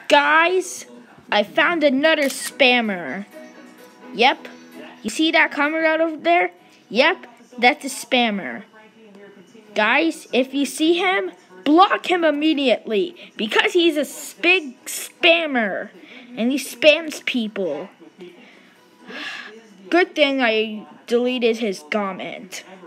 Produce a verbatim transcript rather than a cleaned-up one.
Guys, I found another spammer. Yep. You see that comment right over there? Yep, that's a spammer. Guys, if you see him, block him immediately because he's a big spammer and he spams people. Good thing I deleted his comment.